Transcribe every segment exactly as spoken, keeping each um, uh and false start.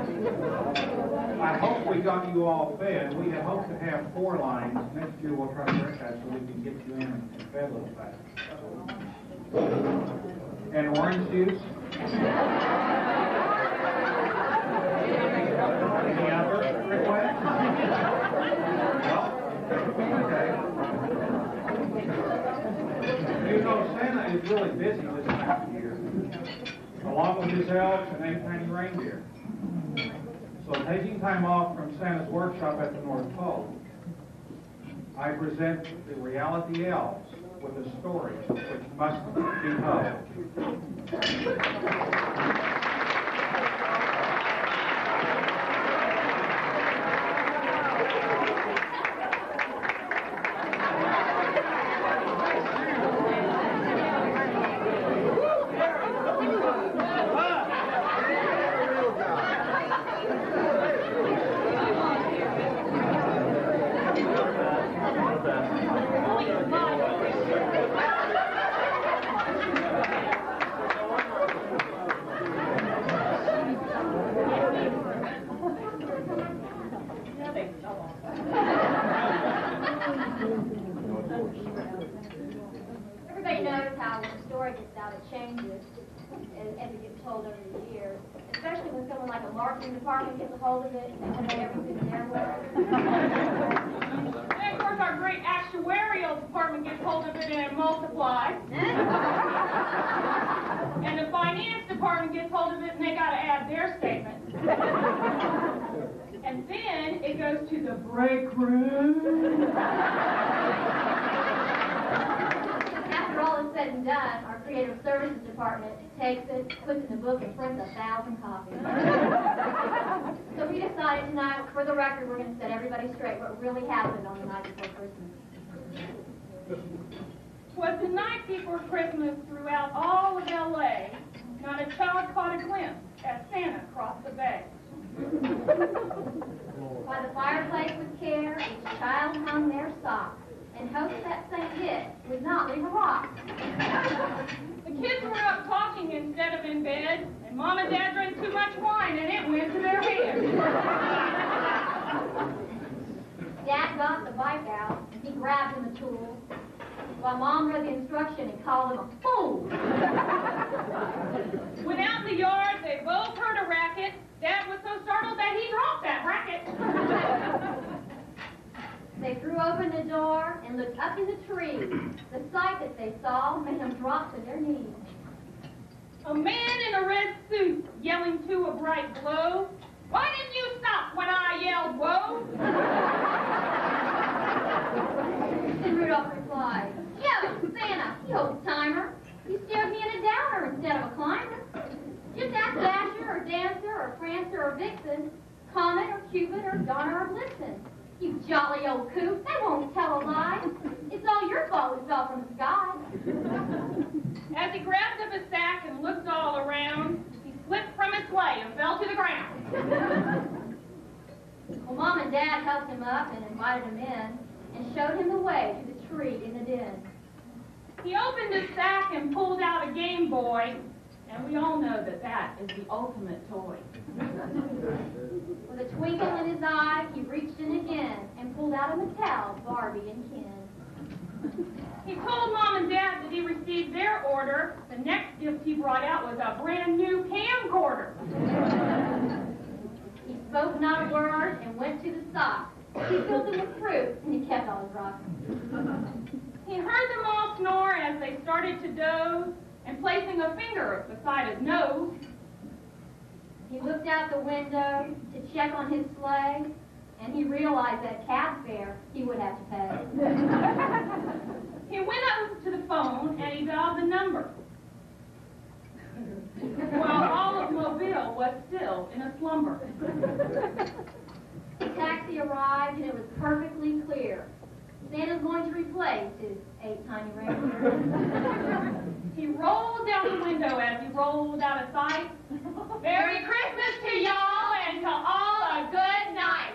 I hope we got you all fed. We had hoped to have four lines. Next year we'll try to correct that so we can get you in and fed a little fast. And orange juice? Any other requests? No? Okay. You know, Santa is really busy this time of year, along with his elves and eight tiny reindeer. So taking time off from Santa's workshop at the North Pole, I present the reality elves with a story which must be told. Everybody knows how when a story gets out, it changes as, as it gets told over the years, especially when someone like a marketing department gets a hold of it and they put everything their way. And of course, our great actuarial department gets hold of it and it multiplies. And the finance department gets hold of it and they got to add their statement. And then it goes to the break room. After all is said and done, our creative services department takes it, puts it in a book, and prints a thousand copies. So we decided tonight, for the record, we're going to set everybody straight what really happened on the night before Christmas. Was the night before Christmas throughout all of L A, not a child caught a glimpse as Santa crossed the bay. By the fireplace with care, each child hung their socks in hopes that Saint Nick would not leave a rock. The kids were up talking instead of in bed, and Mom and Dad drank too much wine and it went to their head. Dad got the bike out, and he grabbed him a tool, while Mom read the instruction and called him a fool. When out in the yard, they both heard a racket. Dad was so startled that he dropped that racket. They threw open the door and looked up in the tree. The sight that they saw made them drop to their knees. A man in a red suit yelling to a bright glow, "Why didn't you stop when I yelled, whoa?" Then Rudolph replied, "Yo, Santa, you old timer. You steered me in a downer instead of a climber. Just ask Dasher or Dancer or Prancer or Vixen, Comet or Cupid or Donner or Blitzen. You jolly old coot, they won't tell a lie. It's all your fault we fell from the sky." As he grabbed up his sack and looked all around, he slipped from his sleigh and fell to the ground. Well, Mom and Dad helped him up and invited him in and showed him the way to the tree in the den. He opened his sack and pulled out a Game Boy, and we all know that that is the ultimate toy. With a twinkle in his eye, he reached in again and pulled out a Mattel, Barbie, and Ken. He told Mom and Dad that he received their order. The next gift he brought out was a brand new camcorder. He spoke not a word and went to the sock. He filled them with fruit, and he kept all his rocks. He heard them all snore as they started to doze, and placing a finger beside his nose, he looked out the window to check on his sleigh, and he realized that cab fare he would have to pay. He went up to the phone and he dialed the number, while all of Mobile was still in a slumber. The taxi arrived, and it was perfectly clear. Santa's going to replace his eight tiny reindeer. He rolled down the window as he rolled out of sight. Merry Christmas to y'all and to all a good night.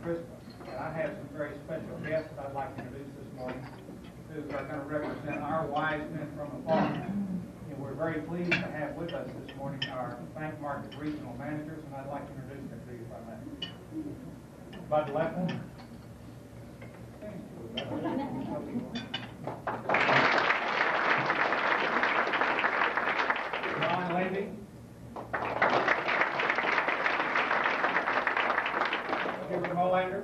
Christmas. And I have some very special guests that I'd like to introduce this morning who are going to represent our wise men from afar. And we're very pleased to have with us this morning our Bank Market Regional Managers, and I'd like to introduce them to you if I may. Bud Leffel. Ron Levy. Gilbert Molander.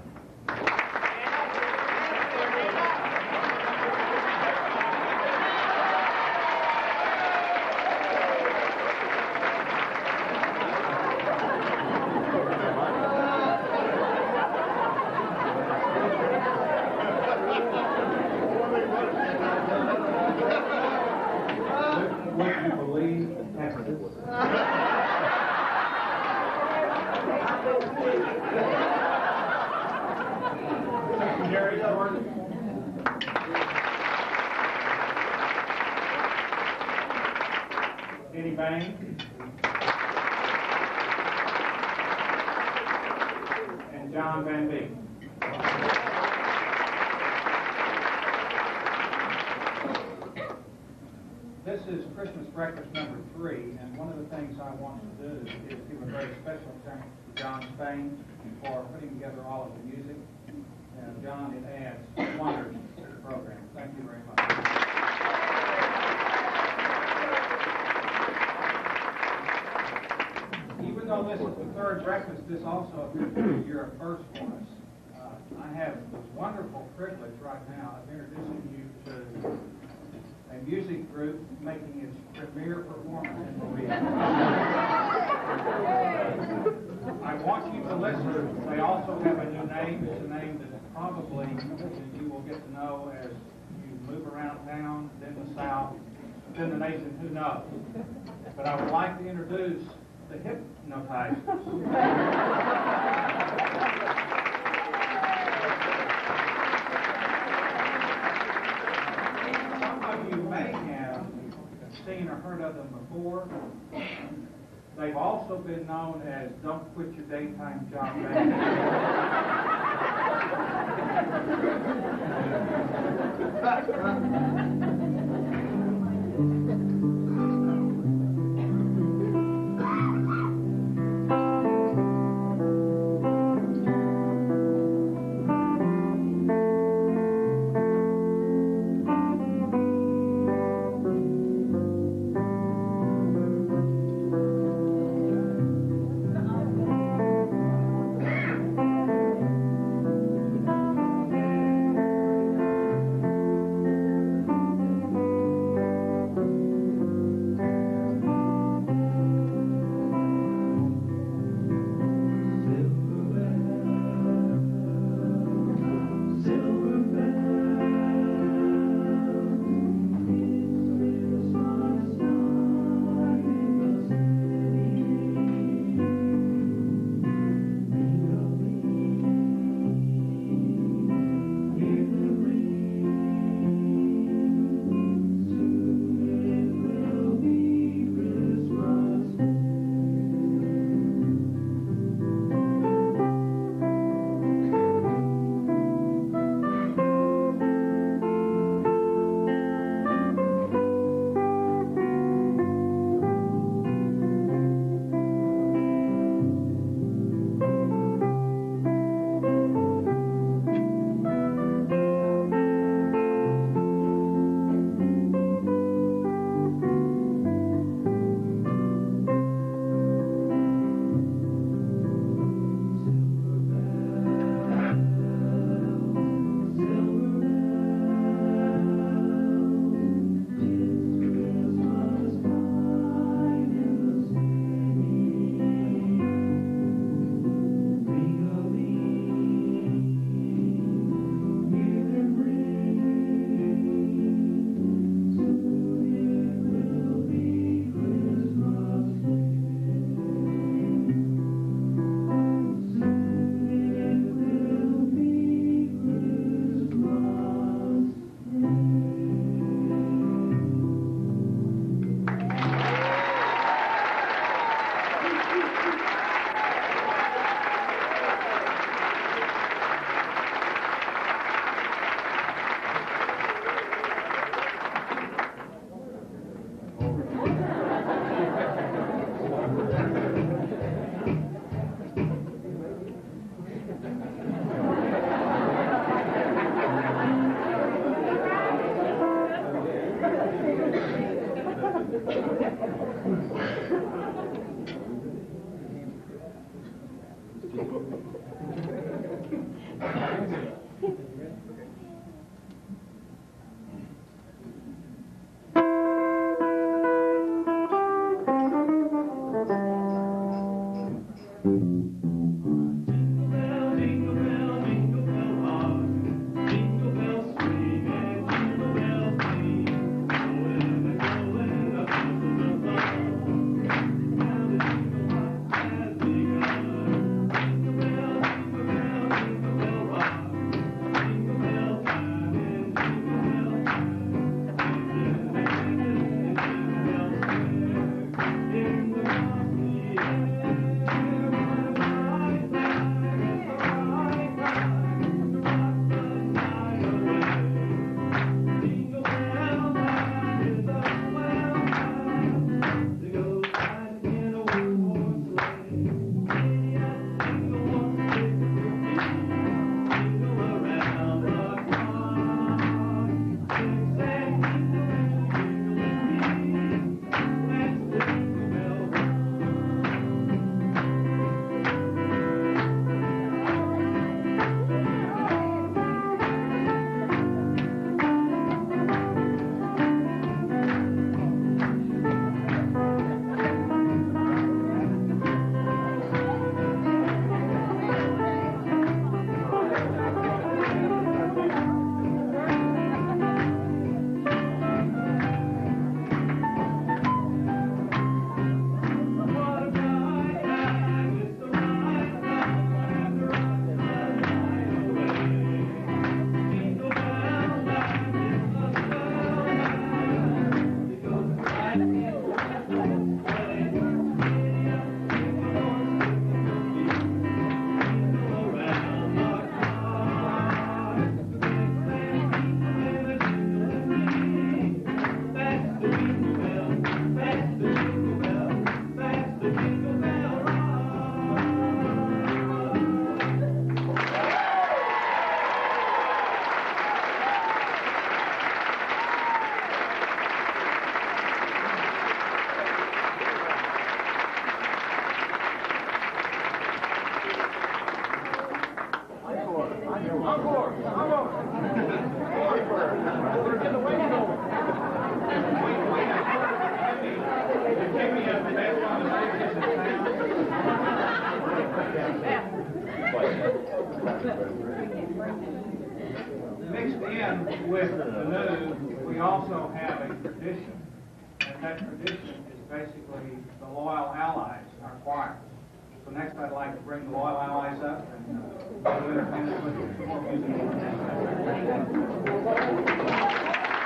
Would you believe Texas? Jerry Jordan. Eddie Bain. And John Van Beek. This is Christmas breakfast number three, and one of the things I want to do is give a very special thanks to John Spain for putting together all of the music. And John, it adds wonders to the program. Thank you very much. Even though this is the third breakfast, this also appears to be your first for us. Uh, I have the wonderful privilege right now of introducing you to a music group making its premiere performance in the week. I want you to listen. They also have a new name. It's a name that probably you will get to know as you move around town, then the South, then the nation, who knows. But I would like to introduce the Hypnotizers. Seen or heard of them before. They've also been known as Don't Quit Your Daytime Job then with the news, we also have a tradition, and that tradition is basically the Loyal Allies, our choir. So next I'd like to bring the Loyal Allies up and uh, we'll entertain us with some more music.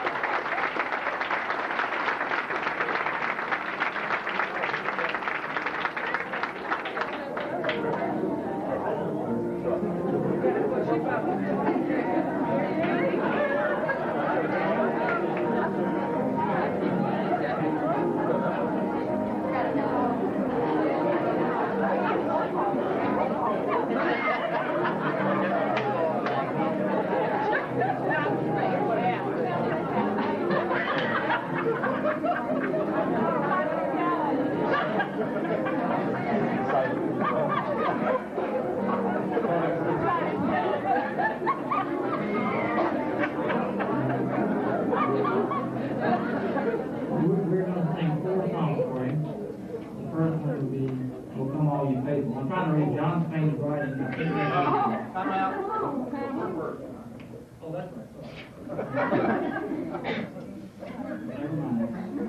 I'm trying to read John Spain's writing. I think that's Oh, come out. Oh, that's right. Never mind.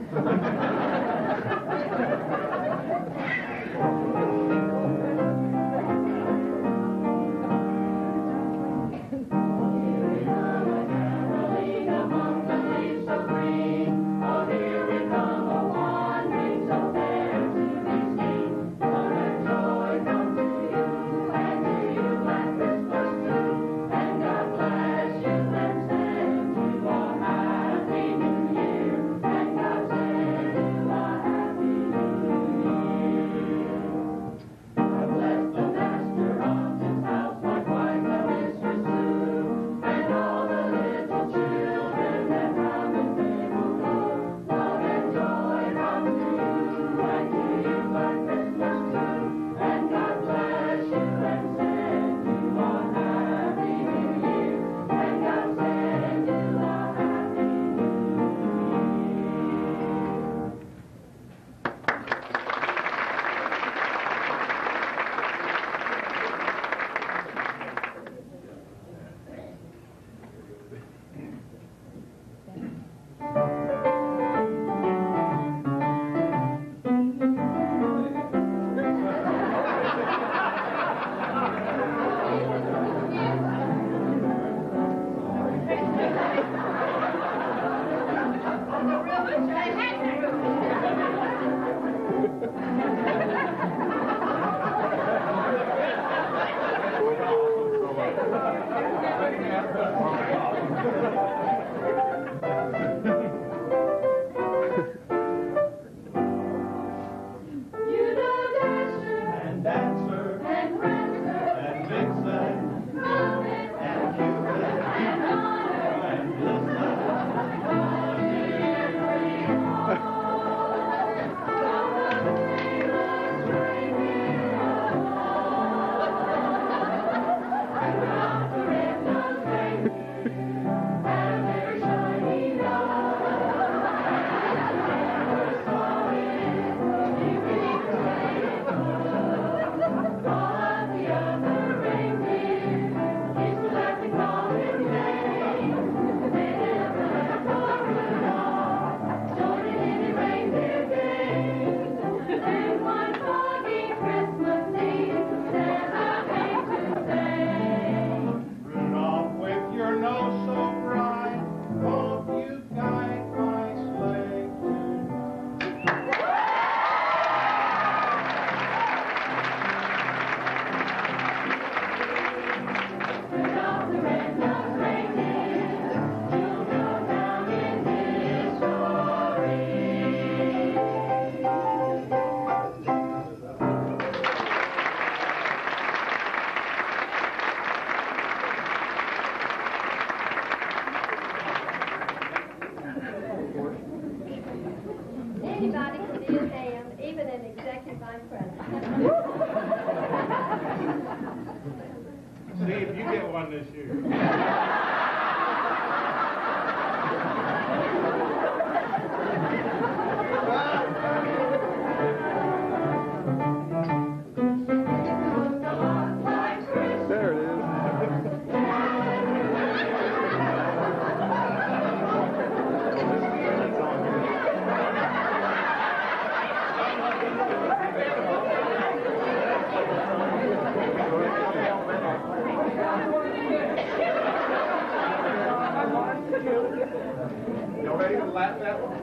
Anybody can be a dam, even an executive vice president. See if you get one this year. There it is. flatten that one?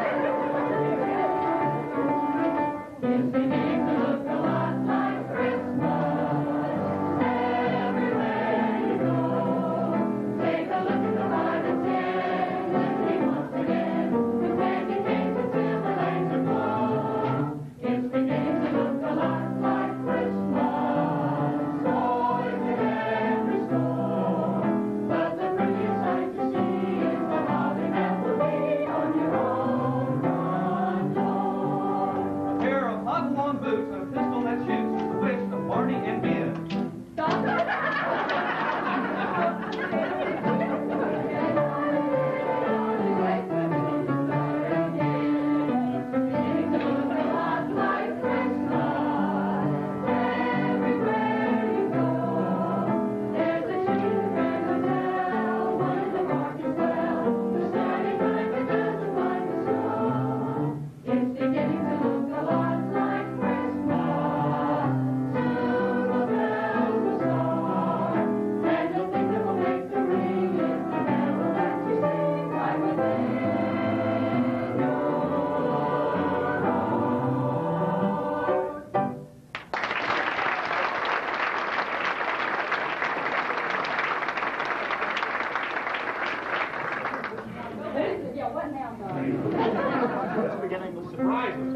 It's beginning to look a lot like Christmas everywhere you go. Take a look at the light of ten, listening once again to candy canes and silver lanes aglow. It's beginning to look a lot like Christmas, toys in every store. But the prettiest sight to see is the holly that will be on your own front door. A pair of hug-along boots and a pistol that shoots is the wish of Barney and Mia. Beginning to look a lot like Christmas everywhere you go. There's a cheap grand hotel, one in the park as well. The starry night that doesn't mind the snow. It's beginning to look a lot like Christmas. Soon the bells will start, and the thing that will make the ring is the carol that you sing right within your heart. Yeah, what now, Bob? It's beginning to surprise us.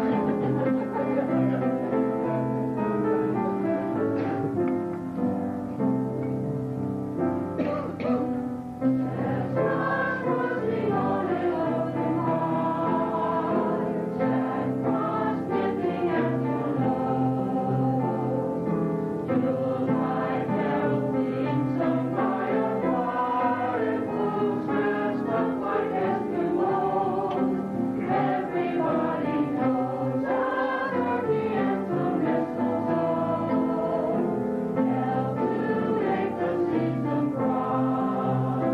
Chestnuts roasting on an open hearth, jackpots nipping at your nose. Yuletide carols being sung by a choir, and folks dressed up like Eskimos. Everybody knows a turkey and some mistletoe help to make the season bright.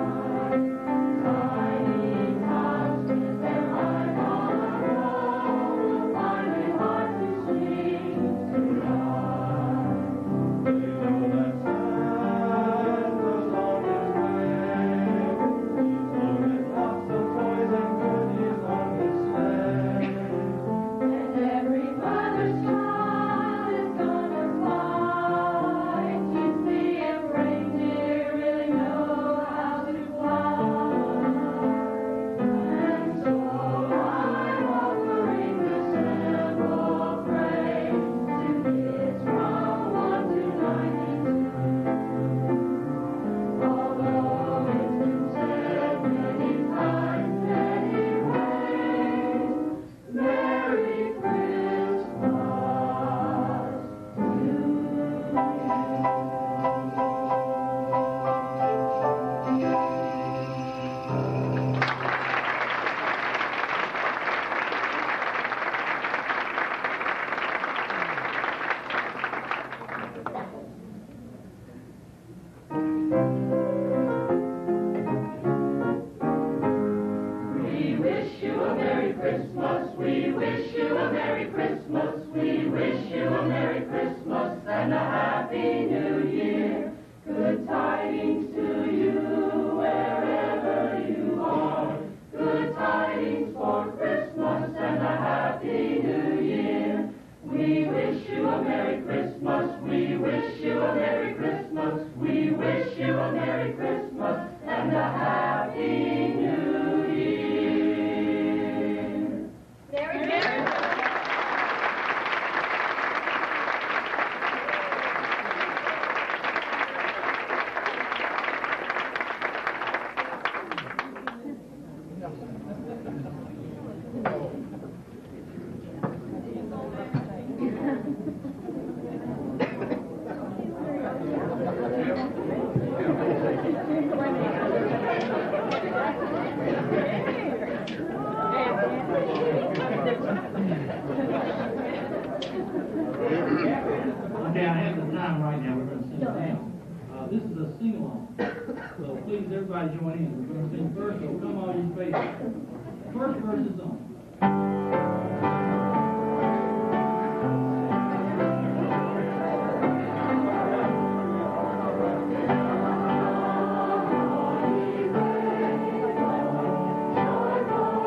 Tiny tots with their eyes on the road will find it hard to sleep tonight. They know that Santa's on his way. He's loaded lots of toys and goodies on his sleigh. And every mother's child is gonna fly to see if reindeer really know how to fly. And so I'm offering this simple phrase to kids from one to ninety-two. Although it's been said many times, many ways, Merry Christmas to you. We wish you a Merry Christmas. We wish you a Merry Christmas. We wish you a Merry Christmas and a Happy New Year. Good tidings to you wherever you are. Good tidings for Christmas and a Happy New Year. We wish you a Merry Christmas. We wish you a Merry Christmas. We wish you a Merry Christmas and a Happy New Year. Very good. Okay, I have the time right now. We're going to sing down. Uh, this is a sing-along. So please, everybody join in. We're going to sing first, so come all you faces. First verse is on. Joy,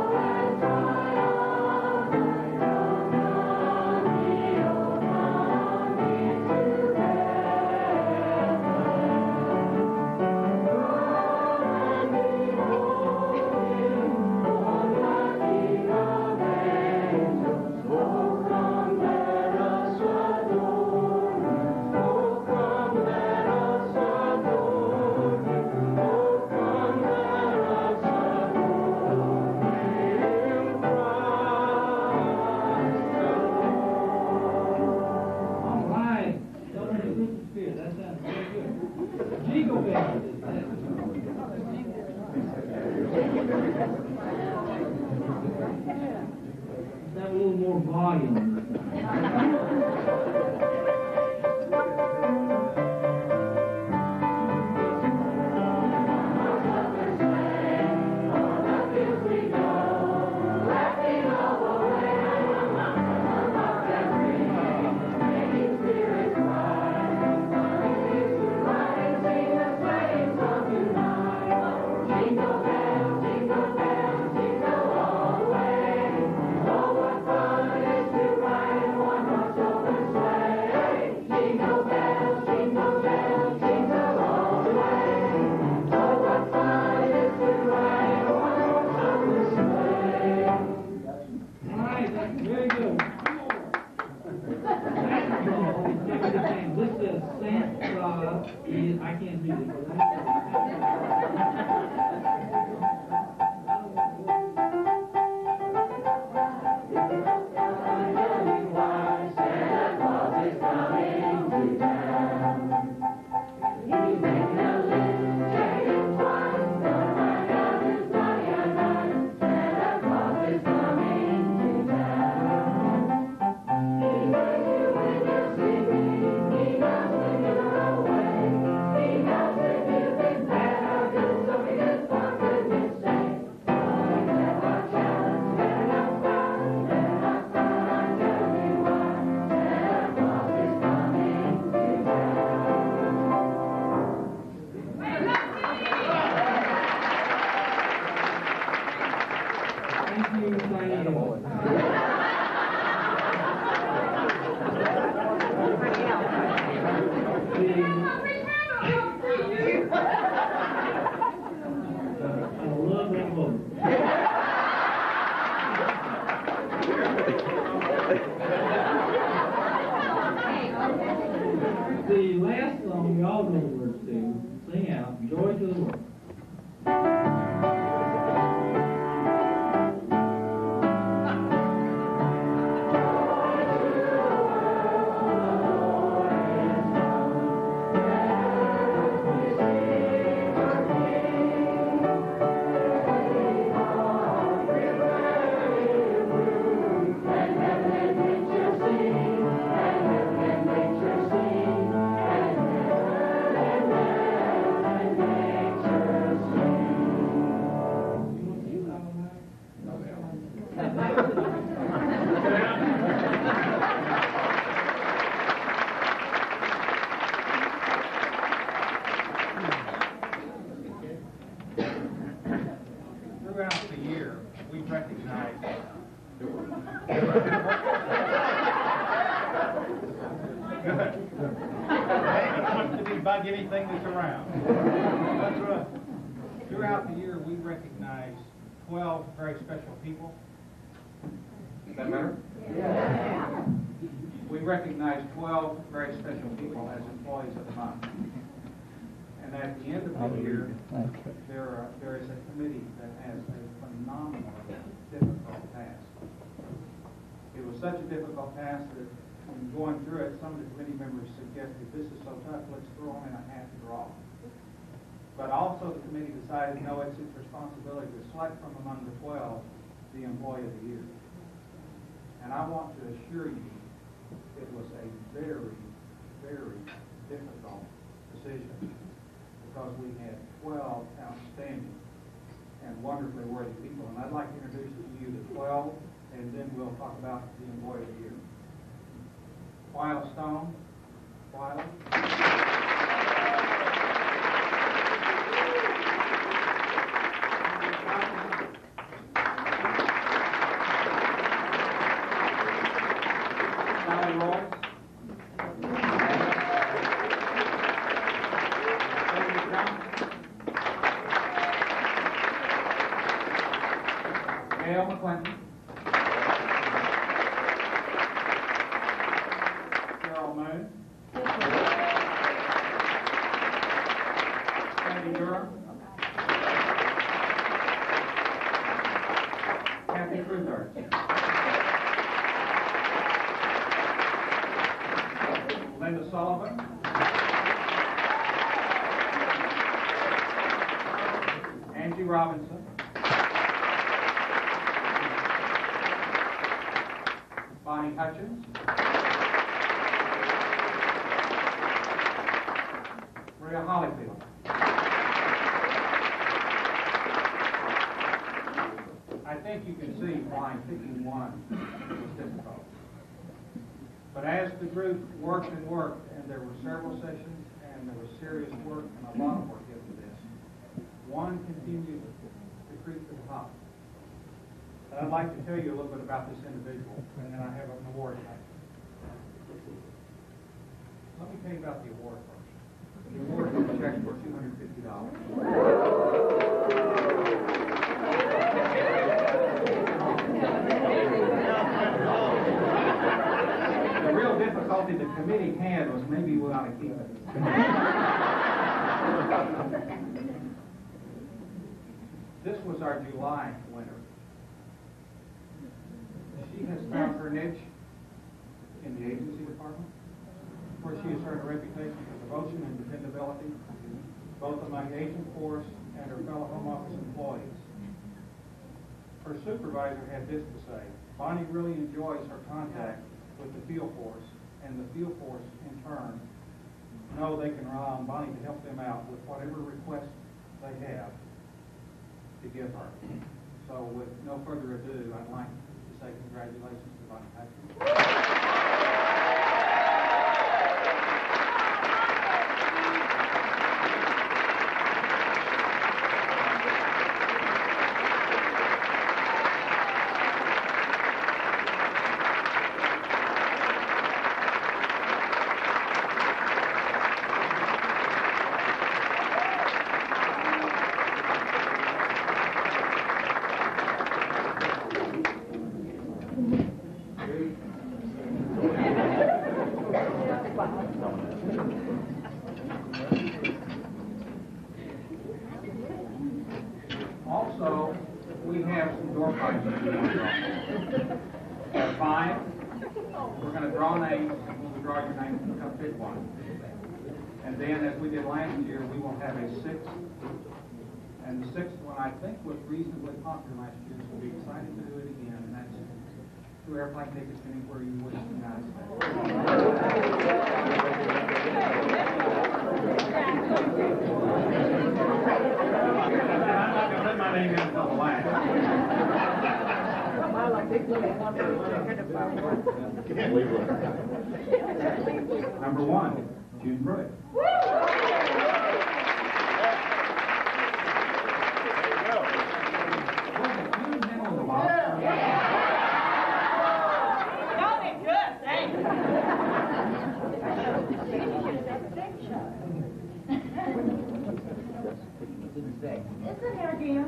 more volume. I can't read it. The last song we all know the words to. Sing out, Joy to the World. Throughout the year, we recognize Good. It wants to debug anything that's around. That's right. Throughout the year, we recognize twelve very special people. Does that matter? Yeah. We recognize twelve very special people as employees of the month. And at the end of the year, there, are, there is a committee that has a phenomenally difficult task. It was such a difficult task that when going through it, some of the committee members suggested, this is so tough, let's throw them in a hat and draw. But also the committee decided, no, it's its responsibility to select from among the twelve the employee of the year. And I want to assure you, it was a very, very difficult decision, because we had twelve outstanding and wonderfully worthy people. And I'd like to introduce to you the twelve, and then we'll talk about the employee of the year. Twyla Stone. Twyla. Sally Roy. Gail McClinton. Carol Moon. Sandy Durham. Kathy Cruzart. Linda Sullivan. Angie Robinson. Bonnie Hutchins. Maria Hollyfield. I think you can see why picking one was difficult. But as the group worked and worked, and there were several sessions, and there was serious work and a lot of work into this, one continued to creep to the top. And I'd like to tell you a little bit about this individual, and then I have an award tonight. Let me tell you about the award first. The award is a check for two hundred fifty dollars. The real difficulty the committee had was maybe we ought to keep it. This was our July winner. She has found her niche in the agency department, where she has earned a reputation for devotion and dependability, both among the agent force and her fellow home office employees. Her supervisor had this to say: Bonnie really enjoys her contact with the field force, and the field force, in turn, know they can rely on Bonnie to help them out with whatever requests they have to give her. So with no further ado, I'd like to say congratulations to Bonnie Hutchins. Also, we have some door prizes. At five, we're going to draw names, and when we draw your name, we're going to pick one. And then, as we did last year, we will have a sixth. And the sixth one, I think, was reasonably popular last year, so we'll be excited to do it again, and that's two airplane tickets anywhere you wish in the United My name is until the last. Number one, June Pruitt. Y'all did good, thanks. It's in there again.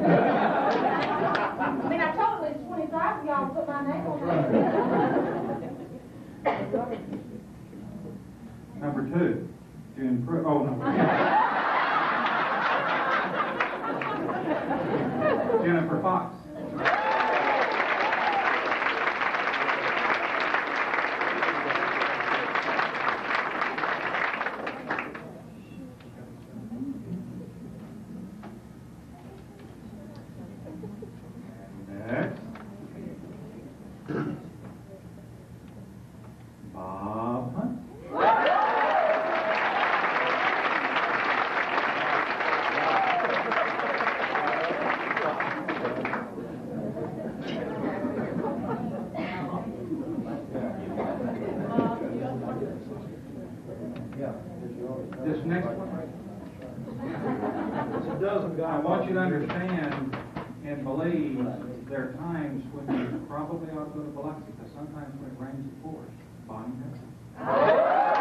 I mean, I told at least twenty-five of y'all to put my name on it. Number two, June Pruitt. Oh, no. Jennifer Fox. Next. Bob Hunt. This next one, I want you to understand and believe there are times when you probably ought to go to Biloxi, because sometimes when it rains, it pours. Bonnie Hutchins.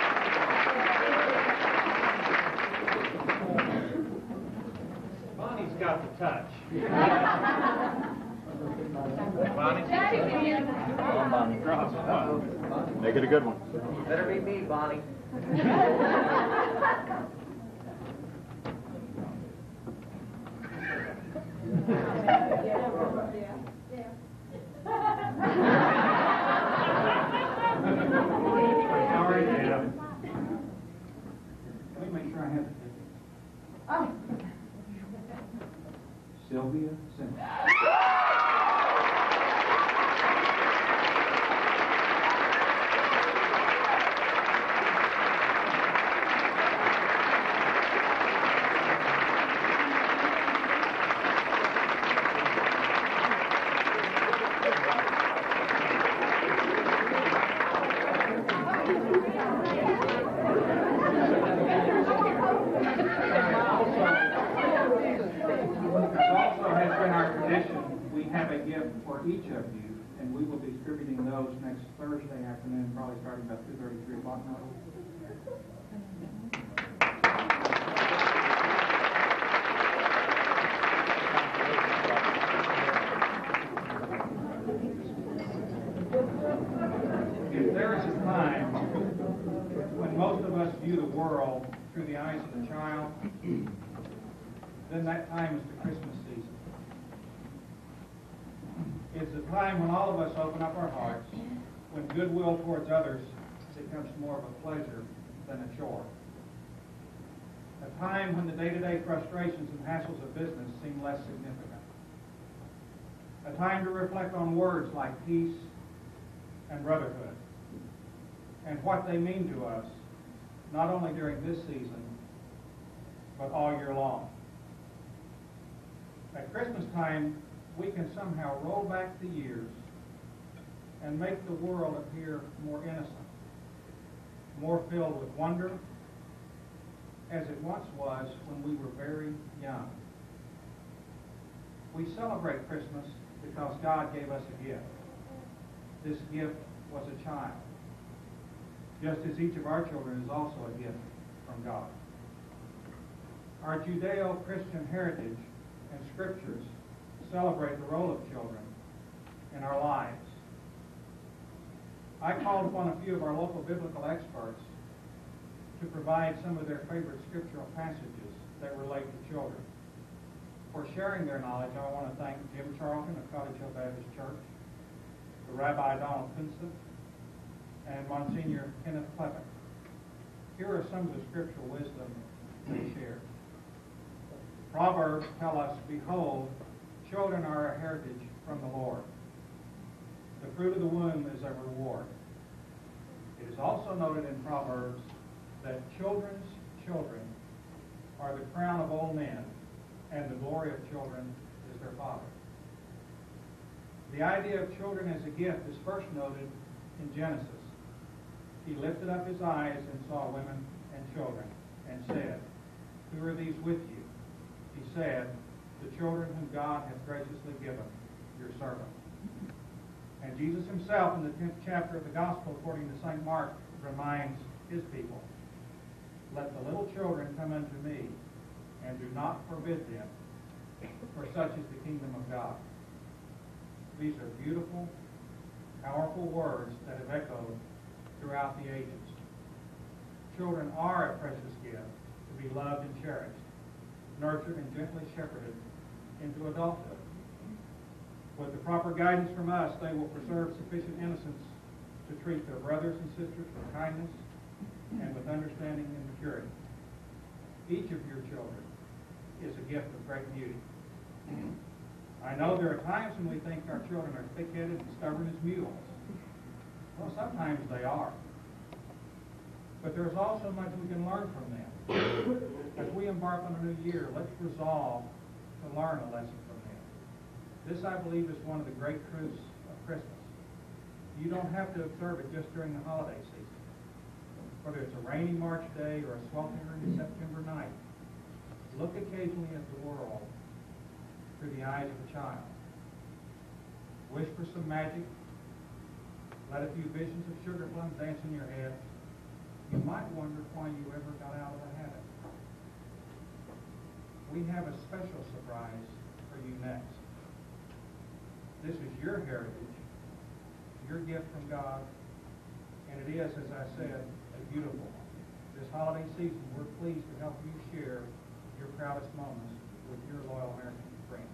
Bonnie's got the touch. Bonnie? Make it a good one. Better be me, Bonnie. Sorry, Dad. Let me make sure I have the ticket. Oh. Sylvia Simpson. For each of you, and we will be distributing those next Thursday afternoon, probably starting about two thirty, three o'clock now. If there is a time when most of us view the world through the eyes of a child, then that time is the Christmas season. It's a time when all of us open up our hearts, when goodwill towards others becomes more of a pleasure than a chore. A time when the day-to-day frustrations and hassles of business seem less significant. A time to reflect on words like peace and brotherhood, and what they mean to us, not only during this season, but all year long. At Christmas time, we can somehow roll back the years and make the world appear more innocent, more filled with wonder, as it once was when we were very young. We celebrate Christmas because God gave us a gift. This gift was a child, just as each of our children is also a gift from God. Our Judeo-Christian heritage and scriptures celebrate the role of children in our lives. I called upon a few of our local biblical experts to provide some of their favorite scriptural passages that relate to children. For sharing their knowledge, I want to thank Jim Charlton of Cottage Hill Baptist Church, the Rabbi Donald Pinson, and Monsignor Kenneth Clement. Here are some of the scriptural wisdom they shared. Proverbs tell us, behold, children are a heritage from the Lord. The fruit of the womb is a reward. It is also noted in Proverbs that children's children are the crown of old men, and the glory of children is their father. The idea of children as a gift is first noted in Genesis. He lifted up his eyes and saw women and children, and said, who are these with you? He said, the children whom God hath graciously given, your servant. And Jesus himself, in the tenth chapter of the Gospel, according to Saint Mark, reminds his people, let the little children come unto me, and do not forbid them, for such is the kingdom of God. These are beautiful, powerful words that have echoed throughout the ages. Children are a precious gift to be loved and cherished, nurtured and gently shepherded into adulthood. With the proper guidance from us, they will preserve sufficient innocence to treat their brothers and sisters with kindness and with understanding and maturity. Each of your children is a gift of great beauty. I know there are times when we think our children are thick-headed and stubborn as mules. Well, sometimes they are. But there's also much we can learn from them. As we embark on a new year, let's resolve to learn a lesson from them. This, I believe, is one of the great truths of Christmas. You don't have to observe it just during the holiday season. Whether it's a rainy March day or a sweltering September night, look occasionally at the world through the eyes of a child. Wish for some magic. Let a few visions of sugar plums dance in your head. You might wonder why you ever got out of the habit. we have a special surprise for you next. This is your heritage, your gift from God, and it is, as I said, a beautiful one. This holiday season, we're pleased to help you share your proudest moments with your loyal American friends.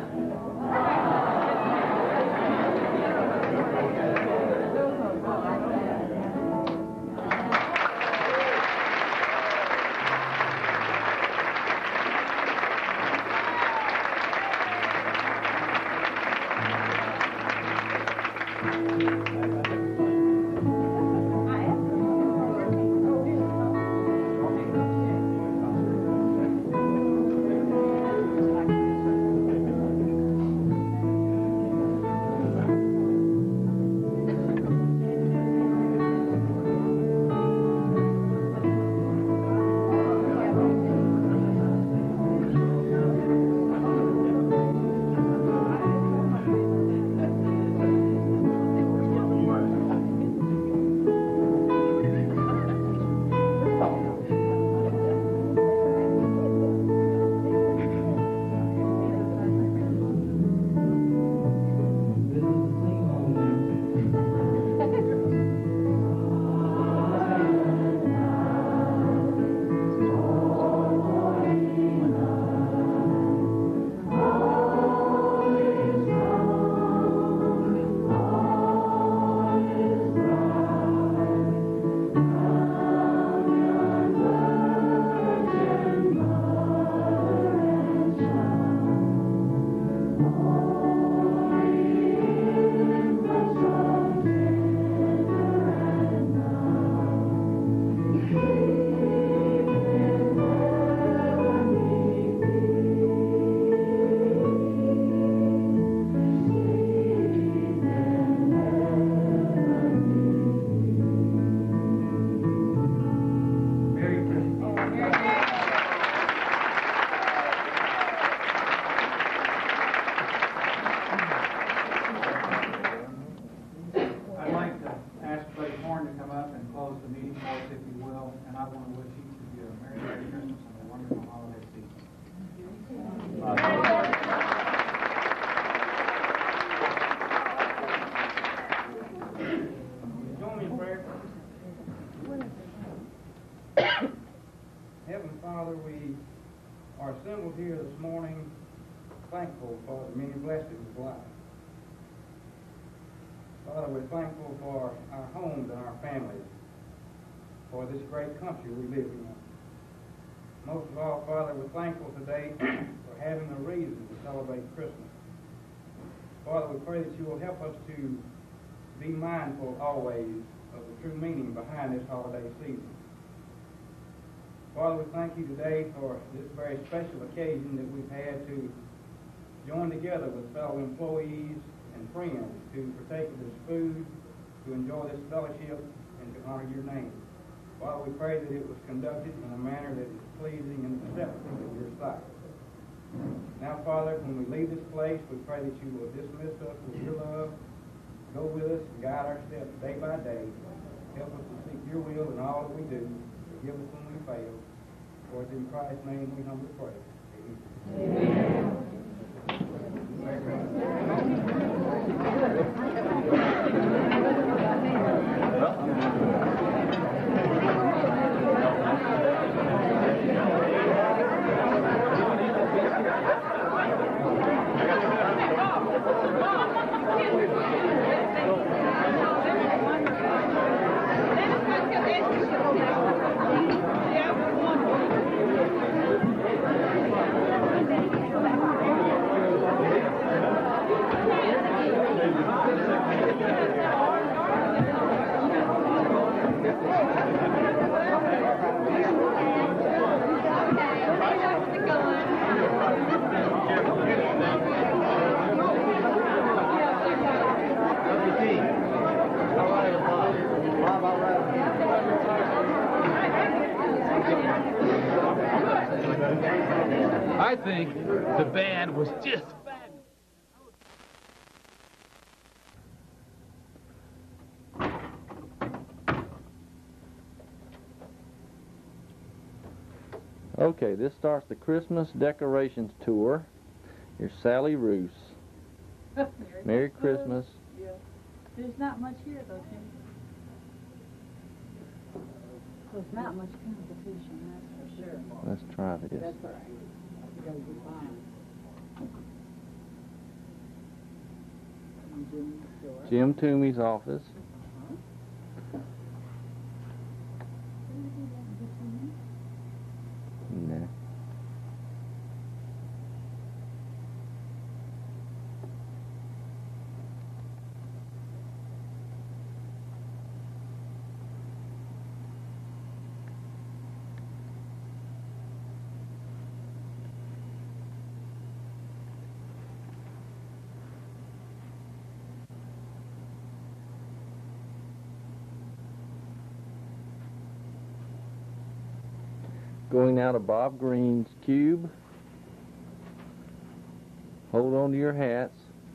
are assembled here this morning thankful for the many blessings of life. Father, we're thankful for our homes and our families, for this great country we live in. Most of all, Father, we're thankful today for having a reason to celebrate Christmas. Father, we pray that you will help us to be mindful always of the true meaning behind this holiday season. Father, we thank you today for this very special occasion that we've had to join together with fellow employees and friends to partake of this food, to enjoy this fellowship, and to honor your name. Father, we pray that it was conducted in a manner that is pleasing and acceptable in your sight. Now, Father, when we leave this place, we pray that you will dismiss us with your love, go with us and guide our steps day by day. Help us to seek your will in all that we do. Forgive us when we fail. For it's in Christ's name we humbly pray. Amen. I think the band was just fabulous. Okay, this starts the Christmas decorations tour. Here's Sally Roos. Merry, Merry Christmas. Yeah. There's not much here, though, Tim. There's not much competition, that's for sure. Let's try this. That's all right. It's going to be fine. Jim Toomey's office. Nah. Going out of Bob Green's cube. Hold on to your hats.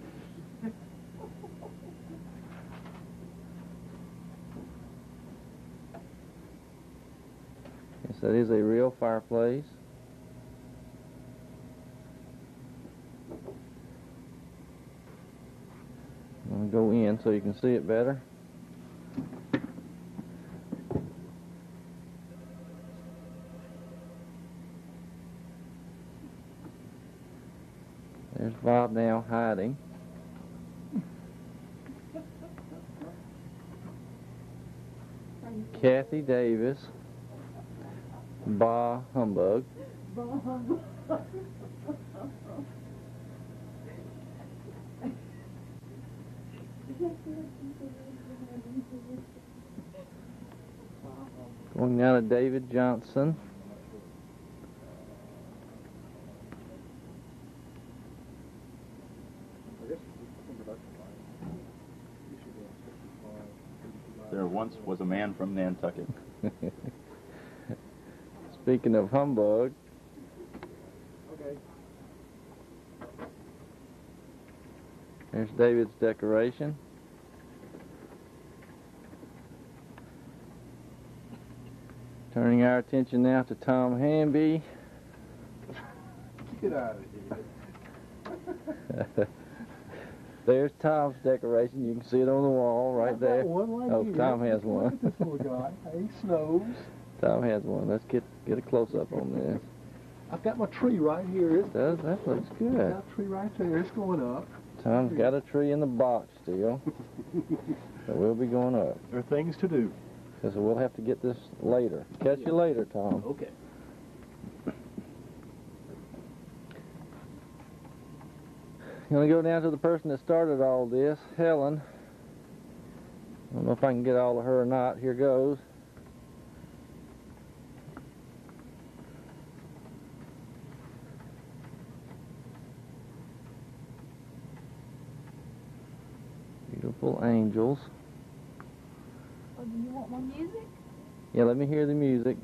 Yes, that is a real fireplace. I'm going to go in so you can see it better. There's Bob now hiding. Kathy Davis. Bah Humbug. Going down to David Johnson. There once was a man from Nantucket. Speaking of humbug. Okay. There's David's decoration. Turning our attention now to Tom Hamby. Get out of here. There's Tom's decoration. You can see it on the wall right I've got there. one right oh, here. Tom has Look one. at this little guy. He snows. Tom has one. Let's get get a close up on this. I've got my tree right here. It's, Does that looks I've good? got a tree right there. It's going up. Tom's got a tree in the box still. So we'll be going up. There are things to do. So we'll have to get this later. Catch you later, Tom. Okay. I'm going to go down to the person that started all this, Helen. I don't know if I can get all of her or not. Here goes. Beautiful angels. Oh, do you want more music? Yeah, let me hear the music.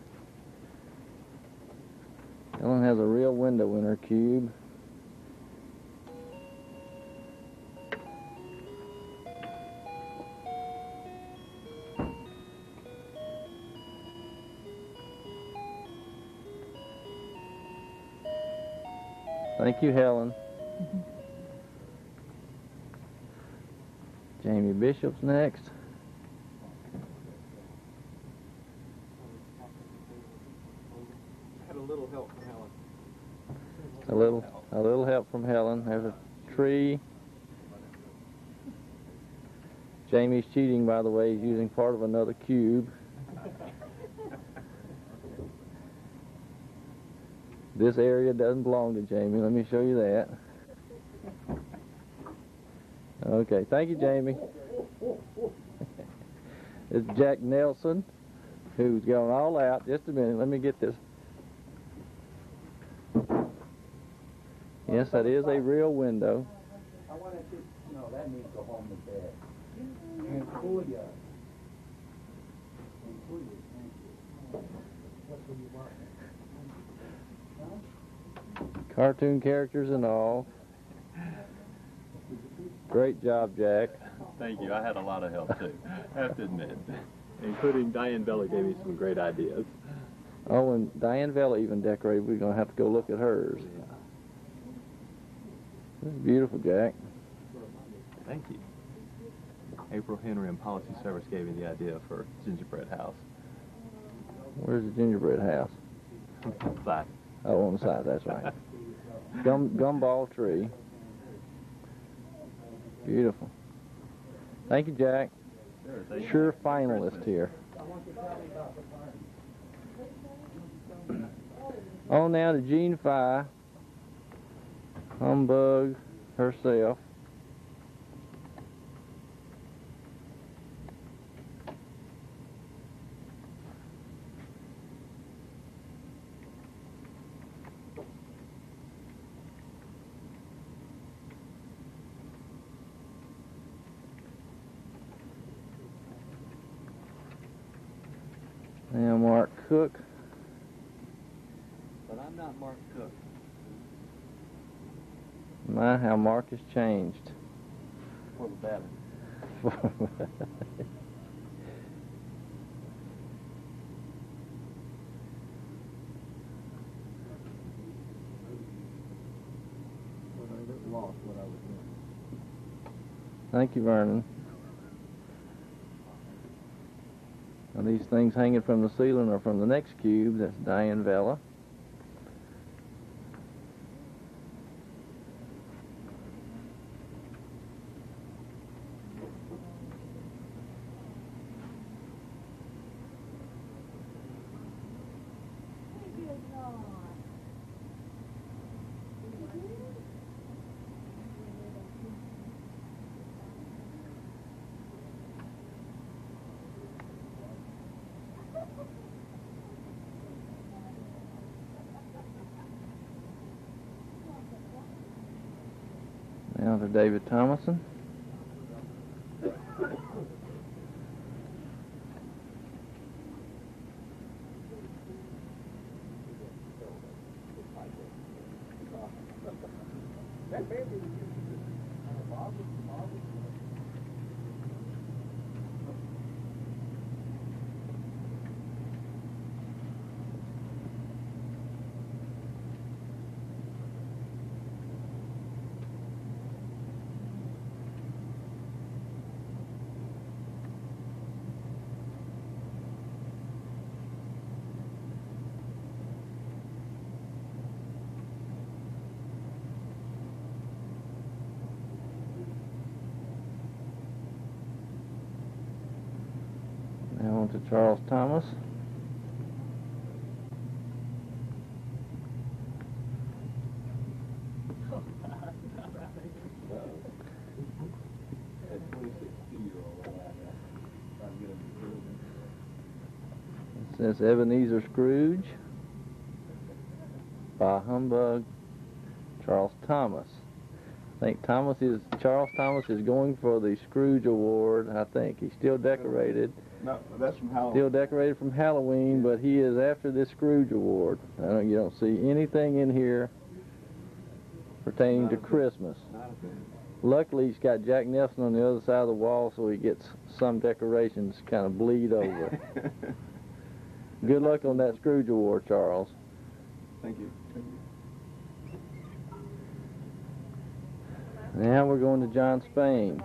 Helen has a real window in her cube. Thank you, Helen. Mm-hmm. Jamie Bishop's next. Had a little help from Helen. A little, a little help from Helen. There's a tree. Jamie's cheating, by the way. He's using part of another cube. This area doesn't belong to Jamie. Let me show you that. Okay, thank you, Jamie. It's Jack Nelson, who's going all out. Just a minute, let me get this. Yes, that is a real window. I want to, no, that needs to go home with Dad. And Julia. And Julia, thank you. That's what you want. Cartoon characters and all. Great job, Jack. Thank you. I had a lot of help too. I have to admit. Including Diane Bella gave me some great ideas. Oh, and Diane Vella even decorated. We're going to have to go look at hers. This is beautiful, Jack. Thank you. April Henry and Policy Service gave me the idea for gingerbread house. Where's the gingerbread house? Side. Oh, on the side, that's right. Gum, gumball tree. Beautiful. Thank you, Jack. Sure, thank you. Sure finalist here. On now to Jean Phi, Humbug herself. Now Mark Cook. But I'm not Mark Cook. My, how Mark has changed. For the better. Lost what I was doing. Thank you, Vernon. Now these things hanging from the ceiling are from the next cube. That's Diane Vella. Now to David Thomason. Now on to Charles Thomas. It says Ebenezer Scrooge by Humbug Charles Thomas. I think Thomas is Charles Thomas is going for the Scrooge Award. I think he's still decorated. No, that's from Halloween. Still decorated from Halloween, but he is after this Scrooge Award. I don't, you don't see anything in here pertaining Not to a bit. Christmas. Not a bit. Luckily, he's got Jack Nelson on the other side of the wall, so he gets some decorations kind of bleed over. Good luck on that Scrooge Award, Charles. Thank you. Thank you. Now we're going to John Spain.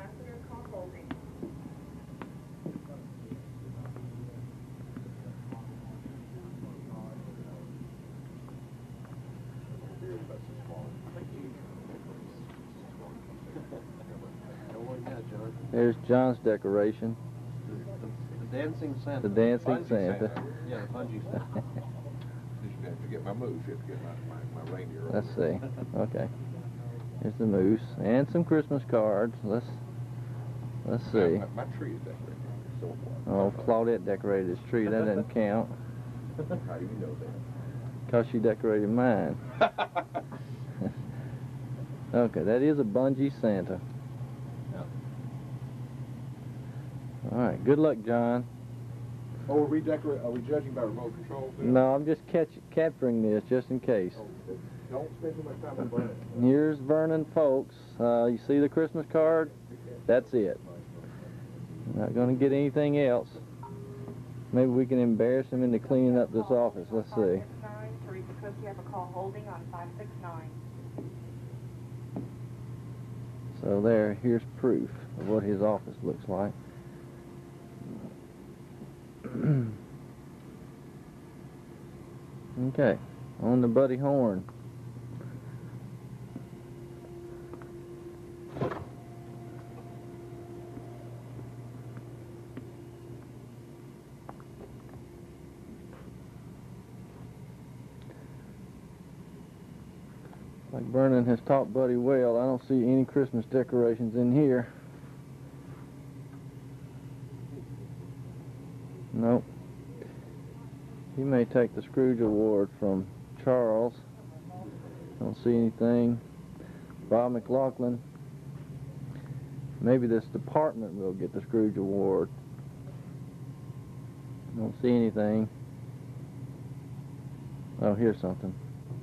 There's John's decoration. The, the dancing Santa. The dancing Bungee Santa. Yeah, the bungee Santa. You have to get my moves. You have to get my, my, my reindeer. Let's see. Okay. Here's the moose and some Christmas cards. Let's let's see. My, my, my tree is decorated. So Oh, Claudette decorated his tree. That doesn't count. How do you know that? Because she decorated mine. Okay, that is a bungee Santa. Yeah. All right. Good luck, John. Oh, are we decorate? Are we judging by remote control? Too? No, I'm just catch, capturing this just in case. Oh, don't spend too much time on Vernon. Here's Vernon, folks. Uh, you see the Christmas card? That's it. Not going to get anything else. Maybe we can embarrass him into cleaning up this office. Let's see. Teresa Cook, you have a call holding on five six nine. So there, here's proof of what his office looks like. Okay, on to Buddy Horn. Like Vernon has taught Buddy well, I don't see any Christmas decorations in here. Nope. He may take the Scrooge Award from Charles. Don't see anything. Bob McLaughlin. Maybe this department will get the Scrooge Award. Don't see anything. Oh, here's something.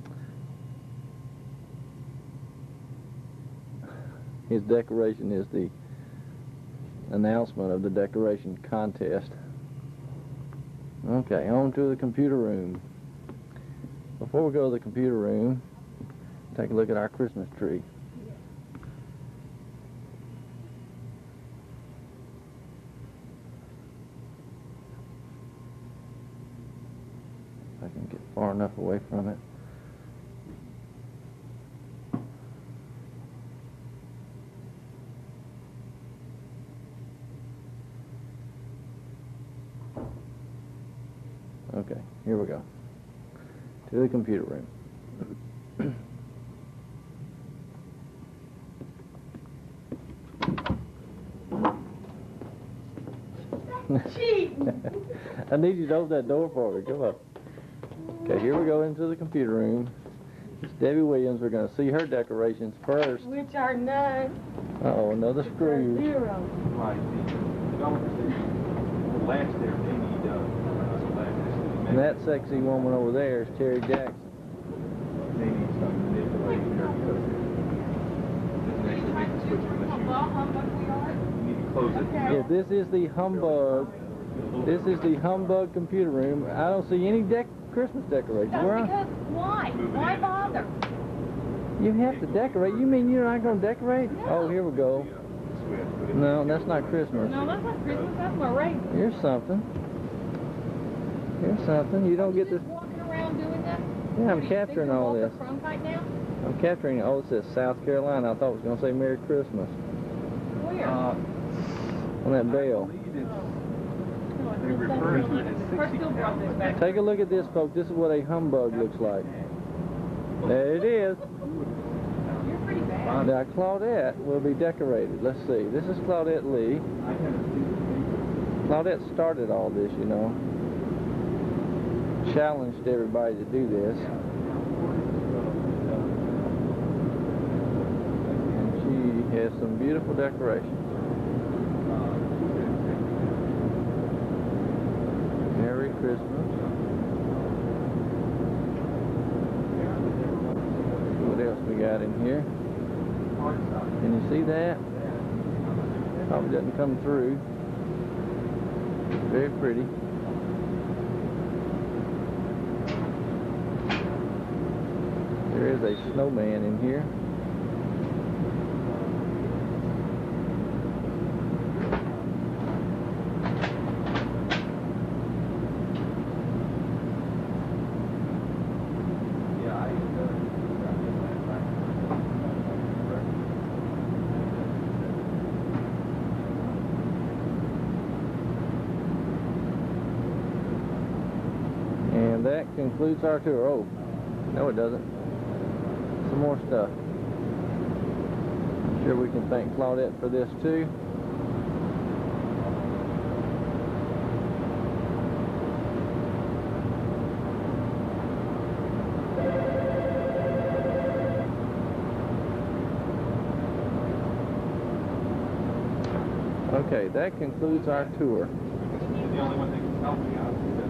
His decoration is the announcement of the decoration contest. Okay, on to the computer room. Before we go to the computer room, take a look at our Christmas tree. If I can get far enough away from it. Okay, here we go. To the computer room. I need you to open that door for me. Come on. Okay, here we go into the computer room. It's Debbie Williams. We're going to see her decorations first. Which are none. Uh-oh, another Scrooge. Zero. Right. The last there, they need, uh, And that sexy woman over there is Terry Jackson. they need some manipulation there because it doesn't actually make the switch unless you, you need to close it. Yeah, this is the humbug. This is the humbug computer room. I don't see any dec Christmas decorations. That's Where are- because, why? Why bother? You have to decorate. You mean you're not going to decorate? Oh, here we go. No, that's not Christmas. No, that's not Christmas, that's my rain. Here's something. Here's something. You don't get this. Walking around doing that? Yeah, I'm capturing all this. Right now? I'm capturing. Oh, it says South Carolina. I thought it was going to say Merry Christmas Where? Uh, on that bell. they refer to it as First still brought this back. Take a look at this, folks. This is what a humbug looks like. There it is. You're pretty bad. Now, Claudette will be decorated. Let's see. This is Claudette Lee. Claudette started all this, you know. Challenged everybody to do this. And she has some beautiful decorations. Merry Christmas. What else we got in here? Can you see that? Probably doesn't come through. Very pretty. There is a snowman in here. And that concludes our tour. Oh, no it doesn't. Some more stuff. I'm sure we can thank Claudette for this too. Okay, that concludes our tour. The only one that can help me out is that